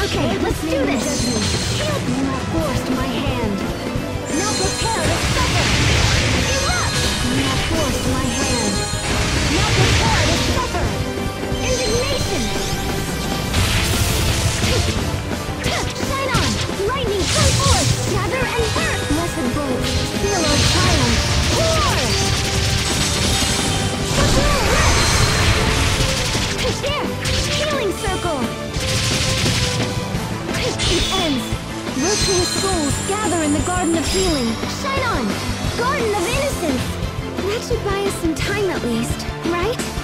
Okay, let's do this! You have forced my hand. Now prepare to suffer! Erupt! You have forced my hand. Now prepare to suffer! Indignation! Shine on! Lightning, come forth! Gather and burn! Blessed bolts, seal our triumph! War! There! Healing circle! It ends! Virtuous souls gather in the Garden of Healing! Shine on! Garden of Innocence! That should buy us some time at least, right?